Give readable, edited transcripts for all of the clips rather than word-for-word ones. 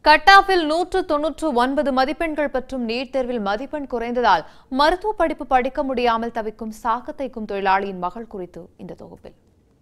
கட்டாஃபில் 199 மதிப்பெண்கள் பெற்றும் நீட் தேர்வில் மதிப்பெண் குறைந்ததால் மருத்துவ படிப்பு படிக்க முடியாமல் தவிக்கும் சாக்கு தைக்கும் தொழிலாளியின் மகள் குறித்து இந்த தொகுப்பில்.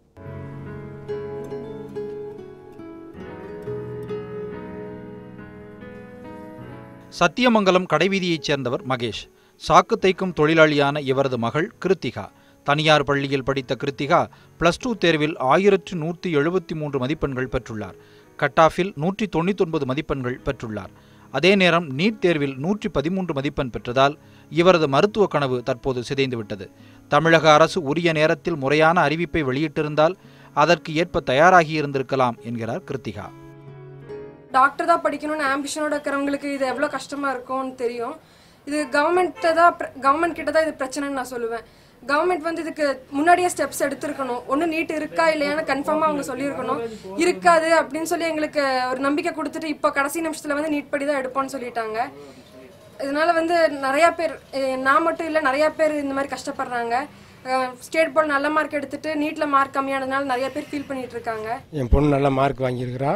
சத்தியமங்கலம் கடைவீதியைச் சேர்ந்தவர் மகேஷ். சாக்கு தைக்கும் தொழிலாளியான இவரது மகள் கிருத்திகா. தனியார் பள்ளியில் படித்த கிருத்திகா +2 தேர்வில் 1173 மதிப்பெண்கள் பெற்றுள்ளார். கட்டாஃபில் 199 மதிப்பெண்கள் பெற்றுள்ளார். அதே நேரம் நீட் தேர்வில் 113 மதிப்பெண் பெற்றதால் இவரது மருத்துவ கனவு தற்போது சிதைந்துவிட்டது. தமிழக அரசு உரிய நேரத்தில் முறையான அறிவிப்பை வெளியிட்டிருந்தால் அதற்கு ஏற்ப தயாராகி இருந்திருக்கலாம் என்கிறார் கிருத்திகா. டாக்டர் தான் படிக்கணும்னு ஆம்பிஷனோட இருக்கிறவங்களுக்கு இது எவ்வளோ கஷ்டமாக இருக்கும்னு தெரியும். இது கவர்மெண்ட் கிட்ட தான் இது பிரச்சனைன்னு நான் சொல்லுவேன். கவர்மெண்ட் இதுக்கு முன்னாடியே ஸ்டெப்ஸ் எடுத்திருக்கணும். ஒன்று நீட் இருக்கா இல்லையான்னு கன்ஃபார்மாக அவங்க சொல்லியிருக்கணும். இருக்காது அப்படின்னு சொல்லி எங்களுக்கு ஒரு நம்பிக்கை கொடுத்துட்டு இப்போ கடைசி நிமிஷத்தில் நீட் படி தான் எடுப்போம்னு சொல்லிட்டாங்க. இதனால நிறையா பேர், நான் மட்டும் இல்லை, நிறையா பேர் இந்த மாதிரி கஷ்டப்படுறாங்க. ஸ்டேட் போர்டு நல்ல மார்க் எடுத்துட்டு நீட்டில் மார்க் கம்மியானதுனால நிறைய பேர் ஃபீல் பண்ணிட்டு இருக்காங்க. என் பொண்ணு நல்ல மார்க் வாங்கியிருக்கிறா.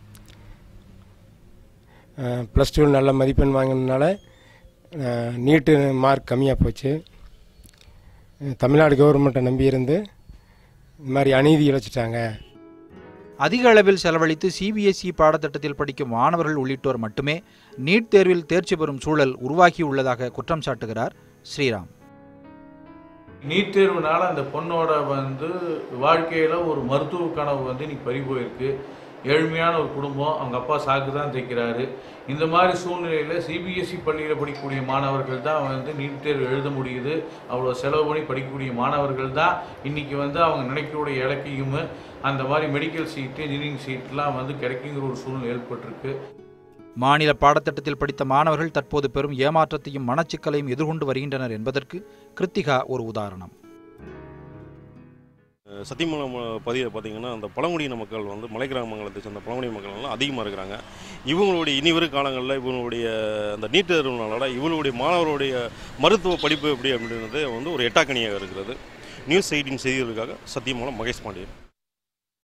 +2 நல்ல மதிப்பெண் வாங்கினதுனால நீட்டு மார்க் கம்மியாக போச்சு. தமிழ்நாடு கவர்மெண்ட்டை நம்பியிருந்து இந்த மாதிரி அநீதி இழைச்சிட்டாங்க. அதிக அளவில் செலவழித்து சிபிஎஸ்இ பாடத்திட்டத்தில் படிக்கும் மாணவர்கள் உள்ளிட்டோர் மட்டுமே நீட் தேர்வில் தேர்ச்சி பெறும் சூழல் உருவாகியுள்ளதாக குற்றம் சாட்டுகிறார் ஸ்ரீராம். நீட் தேர்வுனால அந்த பொண்ணோட வாழ்க்கையில் ஒரு மருத்துவ கனவு இன்னைக்கு பறி போயிருக்கு. ஏழ்மையான ஒரு குடும்பம், அவங்க அப்பா சாக்கு தான் தைக்கிறாரு. இந்த மாதிரி சூழ்நிலையில் சிபிஎஸ்இ பள்ளியில் படிக்கக்கூடிய மாணவர்கள் தான் நீட் தேர்வு எழுத முடியுது. அவ்வளோ செலவு பண்ணி படிக்கக்கூடிய மாணவர்கள் தான் இன்றைக்கி அவங்க நினைக்கக்கூடிய இலக்கையும் அந்த மாதிரி மெடிக்கல் சீட்டு, இன்ஜினியரிங் சீட்லாம் கிடைக்குங்கிற ஒரு சூழ்நிலை ஏற்பட்டிருக்கு. மாநில பாடத்திட்டத்தில் படித்த மாணவர்கள் தற்போது பெரும் ஏமாற்றத்தையும் மனச்சிக்கலையும் எதிர்கொண்டு வருகின்றனர் என்பதற்கு கிருத்திகா ஒரு உதாரணம். சத்தியமங்கலம் பகுதியில் பார்த்திங்கன்னா அந்த பழங்குடியின மக்கள் மலை கிராமங்களை சேர்ந்த பழங்குடியின மக்கள்லாம் அதிகமாக இருக்கிறாங்க. இவங்களுடைய இனிவரும் காலங்களில் இவங்களுடைய அந்த நீட் தேர்வுனால இவங்களுடைய மாணவர்களுடைய மருத்துவ படிப்பு எப்படி அப்படின்றது ஒரு எட்டாக்கணியாக இருக்கிறது. நியூஸ் 18 செய்திகளுக்காக சத்தியமங்கலம் மகேஷ் பாண்டியன்.